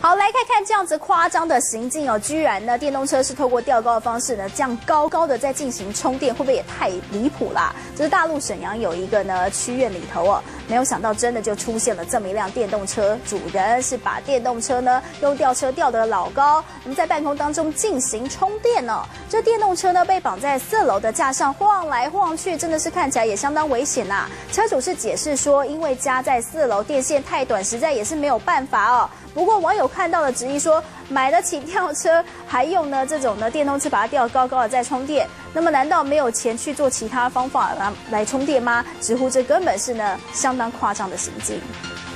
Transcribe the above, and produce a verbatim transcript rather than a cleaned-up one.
好，来看看这样子夸张的行径哦，居然呢，电动车是透过吊高的方式呢，这样高高的在进行充电，会不会也太离谱啦？这是大陆沈阳有一个呢区院里头哦，没有想到真的就出现了这么一辆电动车，主人是把电动车呢用吊车吊得老高，那么在半空当中进行充电哦。这电动车呢被绑在四楼的架上晃来晃去，真的是看起来也相当危险呐。车主是解释说，因为家在四楼，电线太短，实在也是没有办法哦。不过网友看到了质疑说，买得起吊车，还用呢这种呢电动车把它吊高高的再充电，那么难道没有钱去做其他方法来来充电吗？直呼这根本是呢相当夸张的行径。